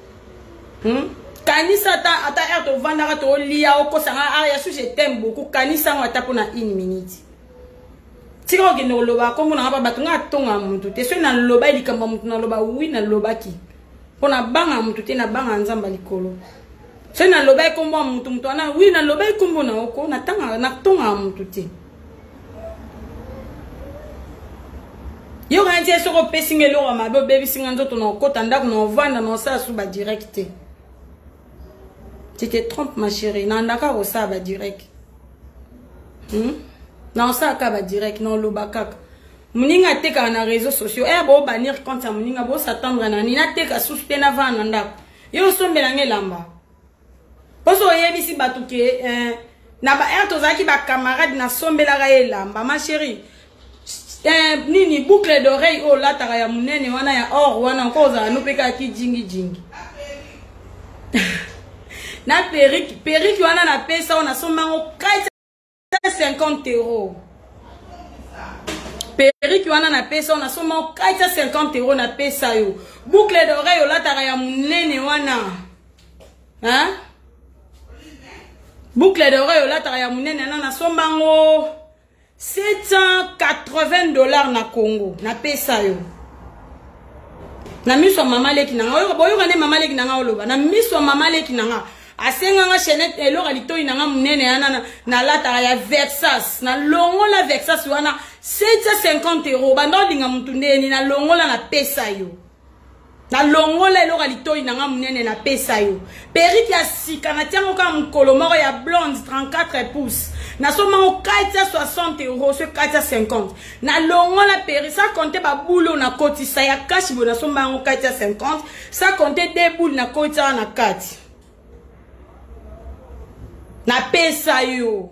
kanisa ata erto vanda ka to lia o kosanga ya su je t'aime beaucoup kanisa ngata pona 1 minute. Si on gagne loba comme on a pas battu nga tonga muntu te so na loba likamba muntu na loba oui na loba ki pona banga muntu te na banga nzamba likolo so na loba kombo muntu na oui na loba kombo na oko na tanga na tonga muntu te yo gantie so ko pesinge lo ma bo bebi singa nzoto na okota ndako na ovanda na sa su ba direct tu te trompes ma chérie na ndaka ko sa ba direct non ça akaba direct non lobakak muninga teka na réseaux sociaux bo bannir compte ya muninga bo s'attendre na nina teka souste na vana ndako yo sombela ngelamba poso yebisi batuke na ba to zaki ba camarade na sombela ga elamba ma chérie nini boucle d'oreille o la tara ya munene wana ya or wana ko za no peka ki jingi na perruque wana na pesa ona somango 50 €. Perruque wana na pesa on a seulement 450 € na pesa yo. Boucle d'oreille o lataka ya munene wana. Hein? Boucle d'oreille o lataka ya munene na sombango $780 na Congo na pesa yo. Na miso mama leki nanga boyo ngane mama leki nanga oloba na miso mama leki nanga asenga nga chenette elora litoi nanga munene yana na lata ya Versace na longo la Versace wana 750 € bando dinga mutu ndeni na longo la na pesa yo na longo la elora litoi nanga munene na pesa yo perruque ya sika na tiango ka mukolo moko ya blonde 34 pouces na soma o 460 € sur 450 na longo la perruque ça compter ba boulot na koti sa ya cash bo na soma o 450 ça compter deux boules na koti na kati na pesa yo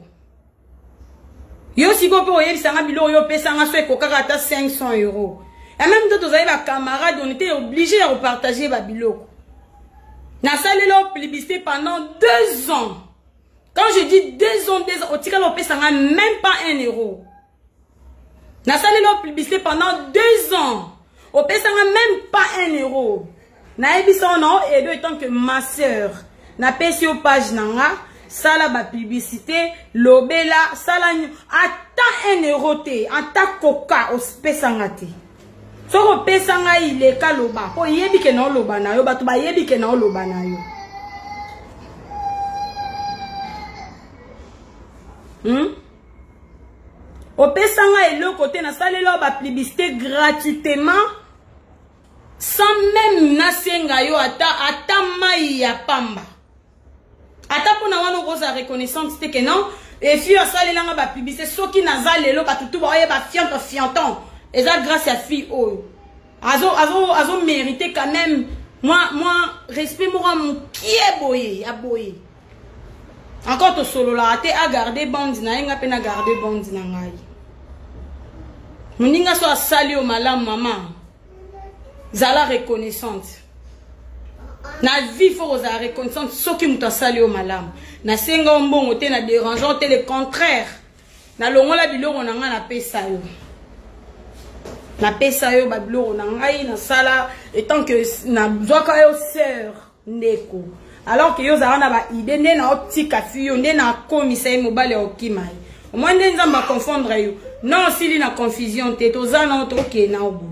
siko pe oyebisa nga bilo yo pesa nga so ekokaka ata 500 €. Et même toi tozali ba camarades on était obligé de repartager ba biloko na salelo publicité pendant 2 ans. Quand je dis 2 ans otika lo pesa nga même pas 1 €. Na salelo publicité pendant 2 ans o pesa nga même pas 1 €. Na ebisa no et deux étant que ma sœur na pesi au page nanga sala ba publicité lobela sala ata 1 € te ata koka o pesanga te so ko pesanga ile ka loba po yebi ke na loba na yo batu ba yebi ke na loba na yo Opesanga eloko te na salela ba publicité gratuitement sans même nasenga yo ata mai ya pamba. Ata pona wana koza reconnaissance te que non et fi asalela nga ba publicité soki naza lelo ba tutu ba ba fianton et ça grâce à fi o. Azo mérité quand même moi respect moi mon qui est boyé aboyé. Encore to solo la te a garder bandi na nga pe na garder bandi na ngai. Moninga so asali o malam maman. Zala reconnaissante. Na vie faut za reconnaissante soki muta sali o malam. Na senga mbongo te na dérangeant te le contraire. Na longola biloko na nga na pesa yo. Na pesa yo ba biloko na ngai na sala étant que na zwaka yo sœur ndeko. Alors que yo za na ba idée nde na optika fiyo nde na komisa ye mobale okimai. Au moins nde nzamba confondre yo. Non sili na confusion te toza na otoke na obo.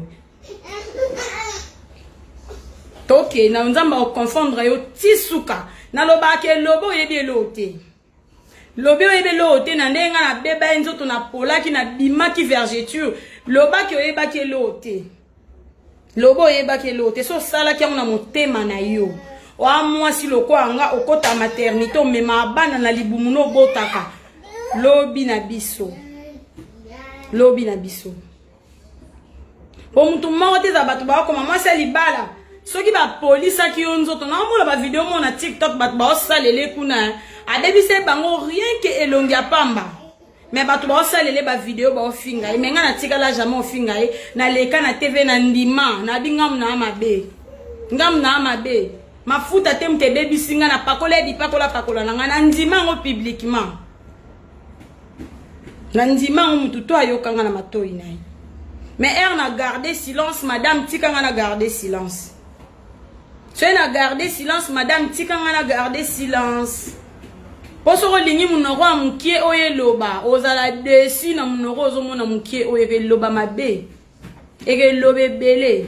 Toke na nzamba o confondre yo tisuka na loba ke lobo yebi lote. Lobo yebi lote na ndenga na beba nzoto na polaki na bimaki vergeture. Loba ke oyeba ke lote. Lobo yeba ke lote so sala ki na motema na yo. Wa mwasi loko anga okota maternité mema bana na libumuno botaka. Lobi na biso. Lobi na biso. Po mutu moko te za batu ba ko mama sa libala. Soki ba police ki onzoto na mo la ba video mo na TikTok bat ba osalele kuna. Adebise bango rien que elongi apamba. Mais batu ba osalele ba video ba ofinga. Menga na tika la jamais ofinga na leka na TV na ndima na bingam na mabe. Ngam na mabe. Mafuta te mte baby singa na pakola di pakola na ngana ndima ngo publiquement. Na ndima ngo mututo ayokanga na matoi nai. Mais elle n'a gardé silence madame tika ngana garder silence. Tu as gardé silence madame tika ngana garder silence. Posoro lingi munoro amukie oye loba ozala desi na munoro ozomona mukie oye loba mabe. Ege lobe bele.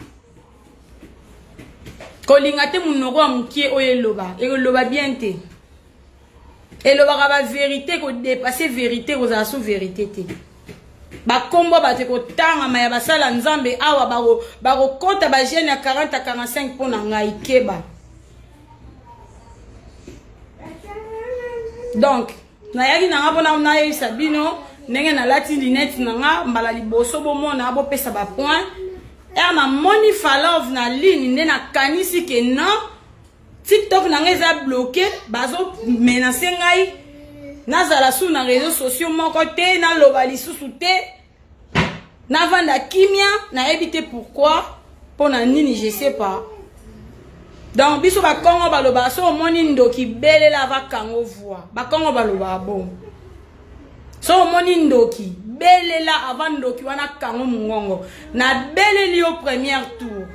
Kolinga te munoro amukie oye loba ege loba bien te. Et loba ba vérité ko dépasser vérité ozala sous vérité te. Ba kombo ba te ko tanga maya basala nzambe awa baro kota ba jeune ya 40 à 45 pona ngai keba. Donc na yaki na ngabona na ye sabino ndenge na lati lunette na nga mbala liboso bomo na bo pesa ba point na money falove na ligne nde na kanisi ke non TikTok na nga za bloqué bazo menacer ngai nazala sous na réseaux sociaux moko te na loba lisusu te na vanda kimia na éviter pourquoi pour na nini je sais pas. Donc biso ba kongo baloba so moni ndoki bele la va kango voix ba kongo baloba bon so moni ndoki bele la avant ndoki wana kango mungongo na bele li au premier tour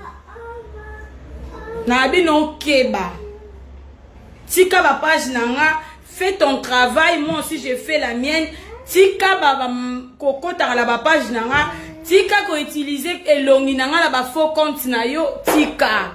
na bino keba tika ba page nanga fais ton travail moi aussi je fais la mienne tika ba kokota la ba page nanga tika ko utiliser elongi nanga la ba faux compte na yo tika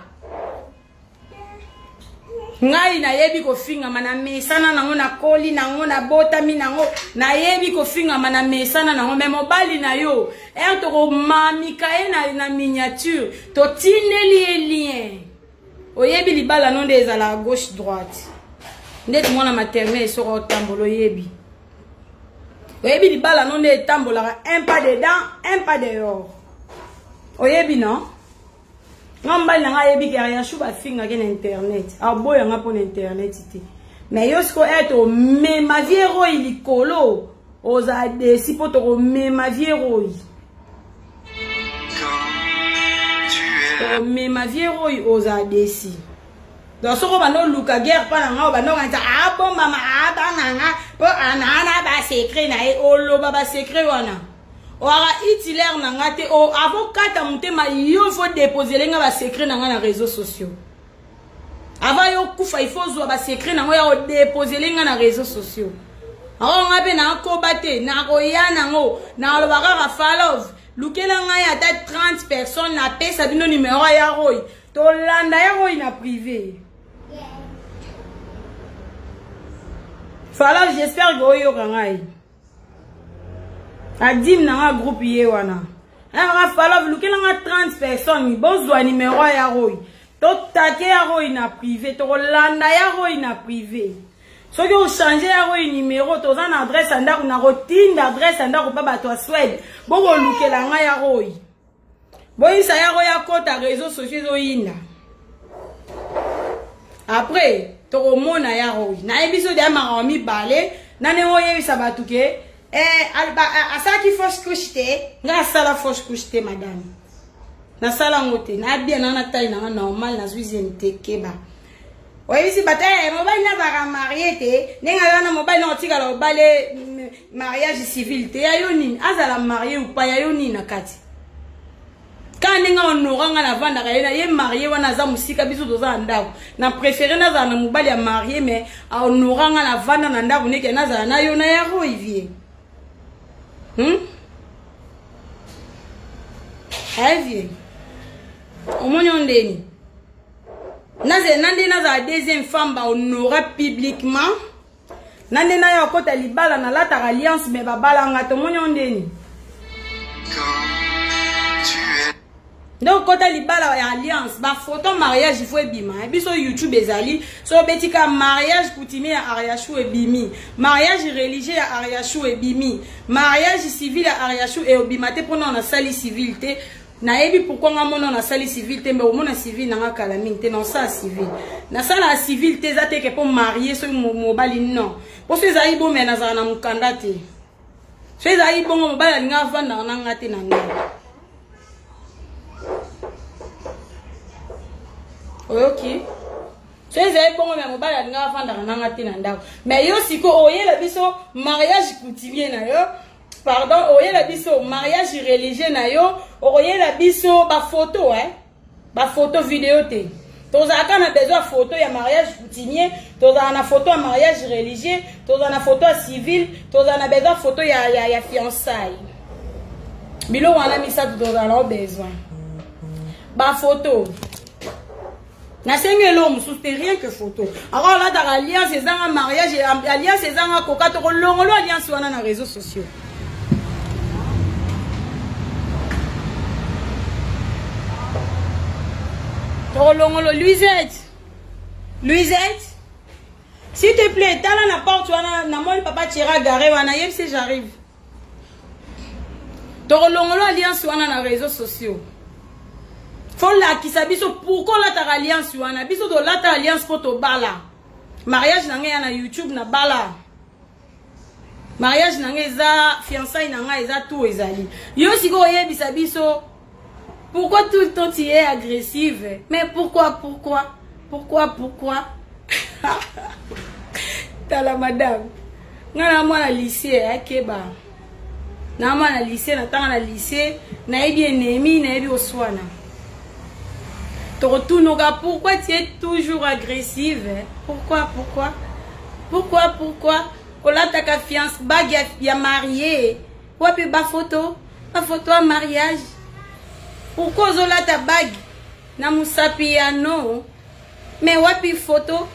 ngai na yebi ko finga mana mesana nango na koli nango na botami nango na yebi ko finga mana mesana nango mais mobali na yo to ko mamika na miniature to tineli lien oyebi libala non des à la gauche droite ndeti mwana maternelle soko tambolo yebi oyebi libala non des tambola un pas dedans un pas dehors oyebi non ngamba nga yebi ke ya shuba finga ke na internet aboya nga pona internet te mais yosko eto me ma viero ilikolo oza de sipoto me ma viero me ma viero oza desi donc soko bano luka guerre pa nga bano ngata bon mama abananga po anana ba secret na e oloba ba secret wana ora itilaire na ngate o avocat mutema yo faut déposer lenga ba secret na nga na réseaux sociaux avant yo kufa il faut zo ba secret na nga yo déposer lenga na réseaux sociaux alors ngabe na ko bate na ko yana ngo na lo ba ga follow lukela nga ya ta 30 personnes na pesa bino numéro ya roy to landa ya roy na privé Fala, j'espère que vous avez un dim dans un groupe. Alors, fala, vous avez 30 personnes. Vous avez un numéro à Roy. Vous avez un Roy na privé. Vous avez un privé. Si vous changez un numéro, vous avez une adresse, une routine d'adresse, vous avez un Suède. Vous avez un Roy. Vous avez un réseau social. Après, tu as un Roy. Na ebiso de marami balé, na ne oye sabatuke. Asaki fausse couchete, nga sala fausse couchete madame. Na sala ngote, na bien na taille na normal na cuisine te keba. Oye si bataille mobile na ba marié te, nenga na mobile na otika la balé mariage civil te ayo nini, azala marié ou pas ayo nini na kati. Quand on aura la vente, il est marié, on a za musika biso doza ndako. Na préféré na za na mobali ya marié mais on aura la vente na ndako ne ke na za na yo na ya ro ivie. Avie. O monyo ndeni. Naze nande na za deuxième femme ba on aura publiquement. Nande na yo kota libala na lata alliance mais ba balanga to monyo ndeni. Donc, quand il y a alliance, ma photo mariage, il faut bima. Et puis sur YouTube, ezali, sur betika mariage coutumier à Ariachou et bimi, mariage religieux à Ariachou et bimi, mariage civil à Ariachou et obimate pour nous en sali civilité. Naebi pourquoi on a sali civilité, mais au monde civil n'a pas la mine, non ça civil. Na sala civil, t'es atte que pour marier sur mobile non. Pour ces aïe bon mais na zana mukandate. Ces aïe bon mobile n'a pas na ngate na ngate. Ok. C'est bon mais mobile nga fanda na ngati na ndako. Mais yo siko oye la biso mariage coutumier na yo. Pardon, oye la biso mariage religieux na yo, oye la biso ba photo ba photo vidéo te. Toza kana besoin photo ya mariage coutumier, toza na photo ya mariage religieux, toza na photo civil, toza na besoin photo ya fiançailles. Bilo wana misa toza na besoin. Ba photo na sengi l'homme sous rien que photo. Alors là dans alliance c'est un mariage et alliance c'est un coca to longolo alliance wana na réseaux sociaux. To longolo Luisette. S'il te plaît, t'as là la porte wana na moi papa tira garé wana yem si j'arrive. To longolo alliance wana na réseaux sociaux. Faut la qui s'abiso pourquoi la ta alliance wana biso to la ta alliance pour to bala mariage na ngai na YouTube na bala mariage na ngai za fiançailles na ngai za tout ezali yo siko yebisa biso pourquoi tout le temps tu es agressive mais pourquoi ta la madame ngana mwana lycée akeba na mwana lycée na tanga na lycée na ebi enemi na ebi oswana. Te retourne au gars, pourquoi tu es toujours agressive? Pourquoi? On a ta confiance, bague ya marié. Wapi ba photo à mariage. Pourquoi on a ta bague? Na musapiano. Mais wapi photo.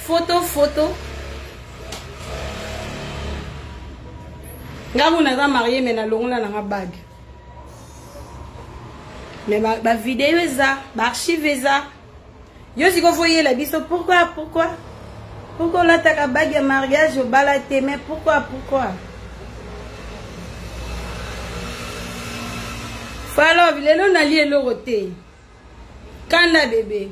Ngamu na marié mais na longola na bague. Mais ma vidéo est ça, ma archive est ça. Yo si vous voyez la biso, pourquoi là t'as bague mariage au balaté, mais pourquoi? Fallo, il est non allié l'oroté. Kanda bébé.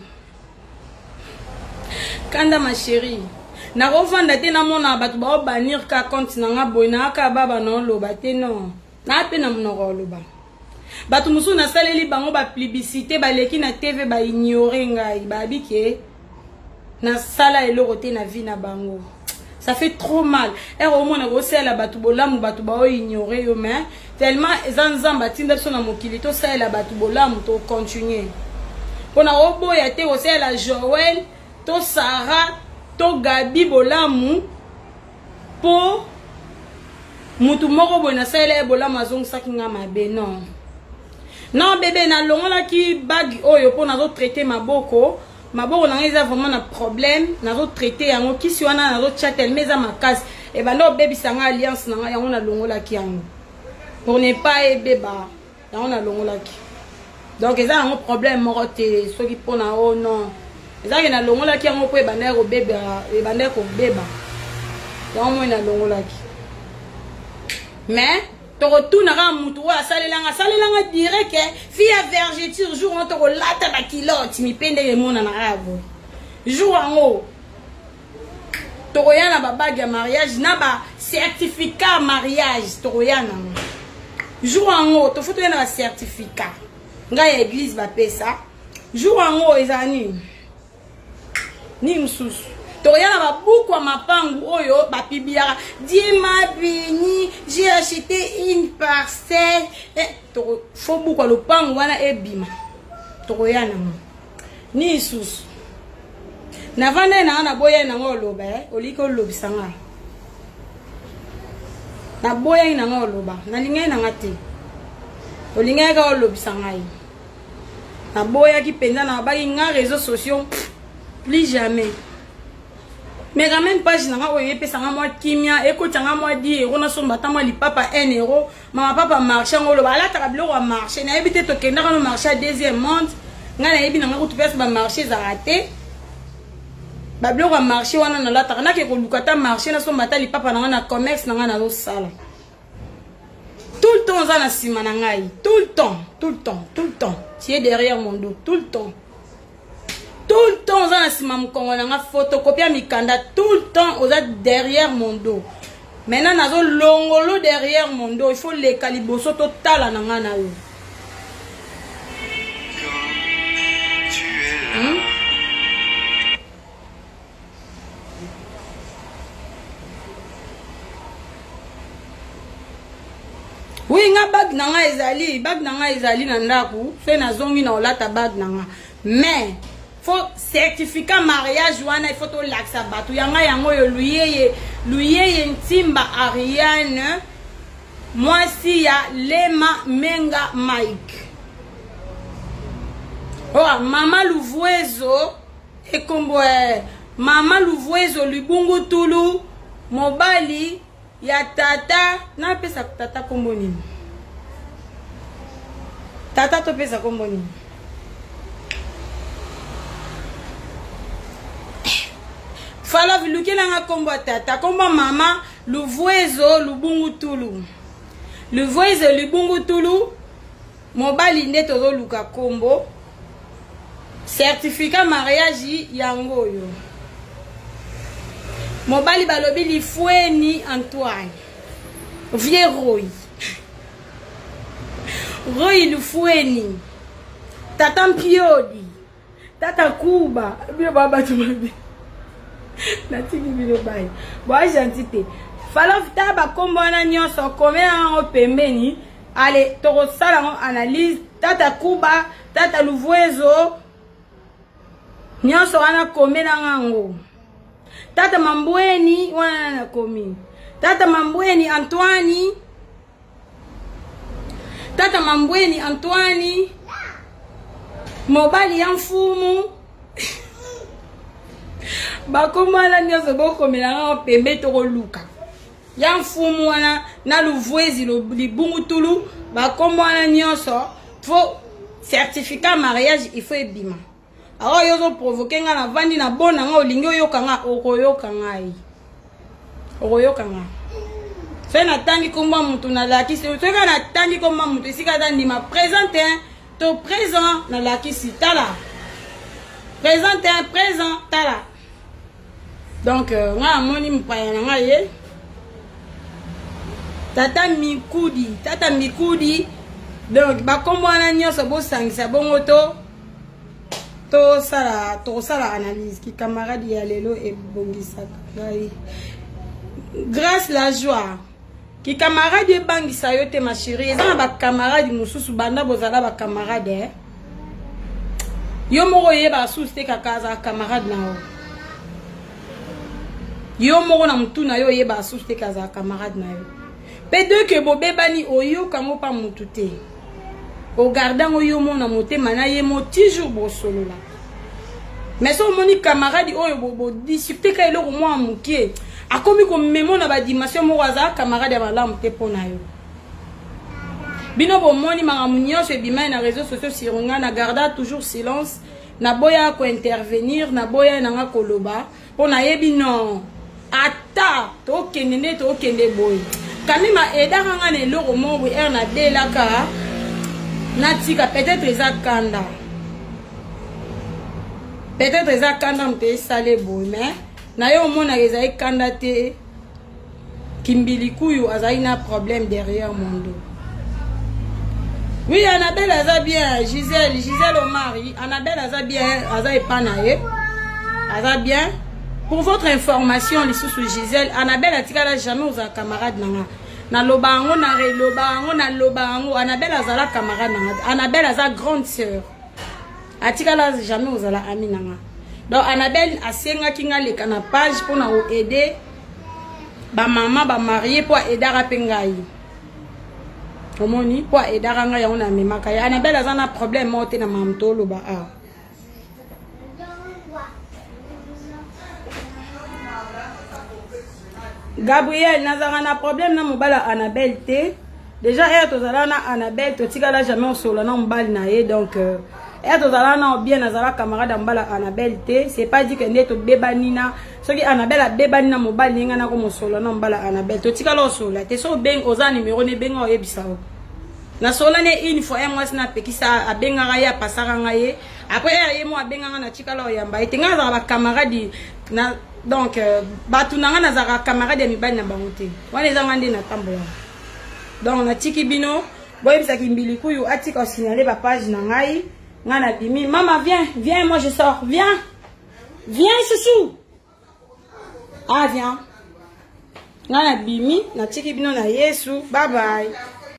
Kanda ma chérie. Na revanda te na mona batu ba banir ka compte na nga boy na ka baba non lo baté non. Na pe na mnoro lo ba. Batu musu na saleli bango ba publicité ba leki na TV ba ignorer ngai ba bike na sala elorote na vie na bango. Ça fait trop mal. Et au moins na gosé la batu bolamu batu ba ignorer yo mais tellement zanzamba tinda so na mokili to sala la batu bolamu to continuer. Pona obo ya te osé la Joël to Sarah to Gabi bolamu po mutu moko bona sala bolamu azong sakinga mabe non. Non bébé na longola ki bag oyo po nazo traiter maboko na ngeza vraiment na problème nazo traiter yango kisi wana nazo chatel meza makasi et ben non baby sanga alliance nanga ya on a longola ki yango pour ne pas ebeba ya on a longola ki donc ils ont un problème moroté ceux qui pona oh non ils ont na longola ki yango po e bana ko beba e bana ko beba ya on na longola ki mais to retourna ra mutu wa salelanga direct fille à vergeture jour on to lata ba kilote mi pende le mona na rabo jour en haut Toroyana ba bague mariage na ba certificat mariage Toroyana jour en haut to faut na certificat nga ya église ba pesa jour en haut ezani ni msusu Toroyana ba buku mapangu oyo ba pibiara Dieu m'a béni j'ai acheté une parcelle faut buku le pangu wana ebima Toroyana ni msusu na vanda na boya na ngoloba oliko lobisanga na boya na ngoloba na linga na ngate olinga ka lobisanga na boya ki penda na ba nga réseaux sociaux plus jamais mais quand même page na nga oye pesa nga moi kimia ekotanga moi 10 € na somba ta moi li papa 1 €, mama papa marché ngoloba ala ta kablo wa marché na ebité to kenda ka marché à deuxième monde nga na ebi na nga ko tu pesa ba marché za raté bablo wa marché wana na lata na ke ko lukata marché na somba ta li papa na commerce na na sala tout le temps na sima na ngai tout le temps tu es derrière mon dos tout le temps na sima mkongo na nga photocopie mikanda tout le temps aux derrière mon dos maintenant nazo longolo derrière mon dos il faut les caliboso total na nga na yo oui nga bag nanga ezali na ndaku fe na zongi na olata bag nanga mais faut certificat mariage wana il faut to laksa batu yanga yango yo luyeye ntimba Ariane moi si ya Lema Menga Mike oh mama Luvuezo ekombo mama Luvuezo Libungu Tulu mobali ya tata na pesa tata kombo nini tata to pesa kombo nini fala vilukela nga kombo tata kombo mama Luvuezo Lubungu Tulu Luvuezo Lubungu Tulu mobali nde tozo luka kombo certificat mariage yango yo mobali balobi Lifueni Antoine vieux Roy Lifueni tata Mpiodi tata Kuba bio baba tumabi natiki bilo bai boa gentité fala vita ba kombo na nyonso komela ngo pembeni ale toko sala ngo analyse tata Kuba tata Luvuezo nyonso wana komela ngo tata Mambweni wana na komi tata Mambweni Antoine mobali ya mfumu bakomala nyoso bokomela nga pembe toko luka ya mfumu wana na Luvuezi Libungu Tulu bakomala nyoso faut certificat mariage il faut ebima alors yozo provoquer nga na vandi na bona nga olingi oyoka nga okoyoka fe na tangi komba mutu na lakisi soka na tangi komba mutu isika dandi ma présente to présent na lakisi tala présente présent tala donc nga moni mpaya na nga ye tata mikudi donc bakomba na nyoso bosangisa bongo to sala analyse ki camarade ya lelo e bongisa ngai grâce la joie ki camarade bangisa yo te ma chérie eza ba camarade mususu banda bozala ba camarade yo moko yeba susu te kakaza camarade na yo moko na mutu na yo yeba susu te kaza camarade na yo pe de ke bobebani oyo kango pa mutu te o gardango yo mona motema na ye mo toujours bo solo la mais so moni camarade oyo bo discuter ka eloko mo amukie akomi ko memo na ba dimension mo waza camarade ya malamu te pona yo bino bo moni mangamu nyonso ebima na réseaux sociaux sirunga na garda toujours silence na boya ko intervenir na boya nanga koloba pona yebi non ata to kende boy kanima edaka nga ne loko mo bu na delaka na tika peut-être ezakanda peut-être ezakanda mte sale boy mais na yo mona ezai kanda te kimbilikuyu azai na problème derrière mon dos. Oui, Annabelle aza bien, Gisèle au mari, Annabelle aza bien, aza epanaye, aza bien. Pour votre information, les sous Gisèle, Annabelle atikala jamais aux camarades nanga. Na lobango na relobango na lobango, Annabelle azala camarade nanga. Annabelle aza grande sœur. Atikala jamais aux ala ami nanga. Donc Annabelle asenga kinga leka na page pour na aider ba maman ba marié pour aider rapengai. Omoni pour aider nga ya ona memaka ya Annabelle azana problème moté na mamtolo ba a. Gabriel nazarana problème na mobala Annabelle te. Déjà elle tozala na Annabelle to tikala jamais on solo na mbali na ye donc elle tozala na bien nazala camarade mbala Annabelle te, c'est pas dit que neto bebanina soki Annabelle a bebanina mobali nga na ko mosolo na mbala Annabelle to tikala solo te so beng oza numéro ne benga oyebisa o. Na sola ne une fois moi na pekisa abenga ya pasaka nga ye après ye mo abenga nga na tikala oyamba ite nga za ba camarade na donc batu nanga na za camarade mi bani na bangote wana za ngande na tambola donc na tiki bino boyebisa kimbili kuyu atika signaler ba page na ngai ngana bimi maman viens moi je sors viens chouchou ah viens ngana bimi na tiki bino na Yesu bye bye.